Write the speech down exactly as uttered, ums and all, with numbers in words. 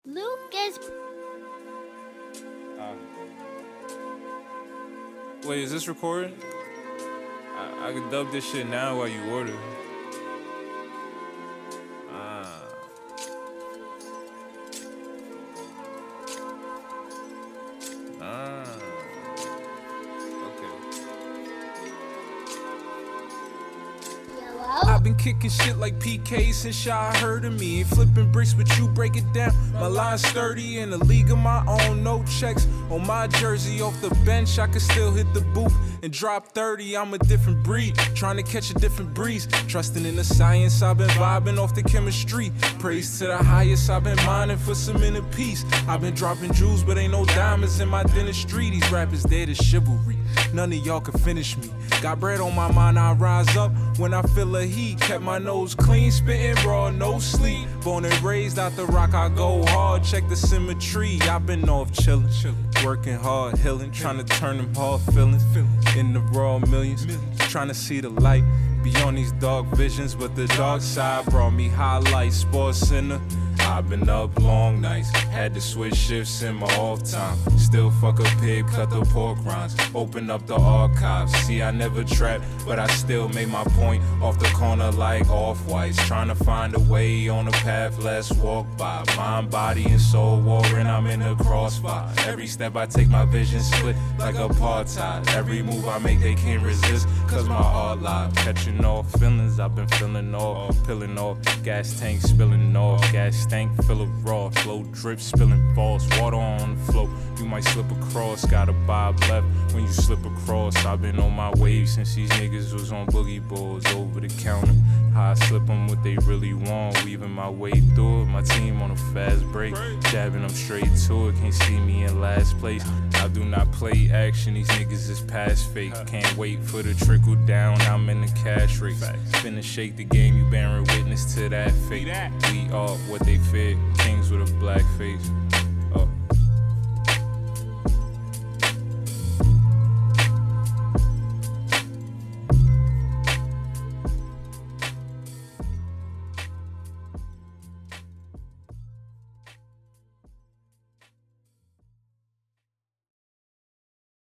Lucas. Uh, wait, is this recording? I, I can dub this shit now while you order. Ah. Ah. Yellow. I've been kicking shit like P K since Shy heard of me. Ain't flipping bricks, but you break it down. My line's sturdy in a league of my own. No checks on my jersey. Off the bench, I can still hit the booth and drop thirty. I'm a different breed, trying to catch a different breeze. Trusting in the science, I've been vibing off the chemistry. Praise to the highest, I've been mining for some inner peace. I've been dropping jewels, but ain't no diamonds in my dentistry. These rappers dead as chivalry. None of y'all can finish me. Got bread on my mind, I rise up when I feel a heat. Kept my nose clean, spitting raw, no sleep. Born and raised out the rock, I go hard. Check the symmetry, I've been off chillin', working hard, healing, trying to turn them hard feelings in the raw millions. Trying to see the light beyond these dark visions, but the dark side brought me highlights. Sports Center. I've been up long nights, had to switch shifts in my off time. Still fuck a pig, cut the pork rinds, open up the archives. See, I never trapped, but I still made my point off the corner like off-whites. Trying to find a way on a path less walked by. Mind, body, and soul warring, I'm in the crossfire. Every step I take, my vision split like apartheid. Every move I make, they can't resist, cause my art live. Catching all feelings, I've been feeling off, peeling off, gas tank spilling off, gas stank, fill it raw, flow drip, spilling false, water on the flow, you might slip across, gotta bob left when you slip across. I've been on my wave since these niggas was on boogie boards over the counter. How I slip them what they really want, weaving my way through it. My team on a fast break, jabbing them straight to it. Can't see me in last place. I do not play action, these niggas is past fake. Can't wait for the trickle down, I'm in the cash race. Finna shake the game, you bearing witness to that fate. We are what they fear, kings with a black face.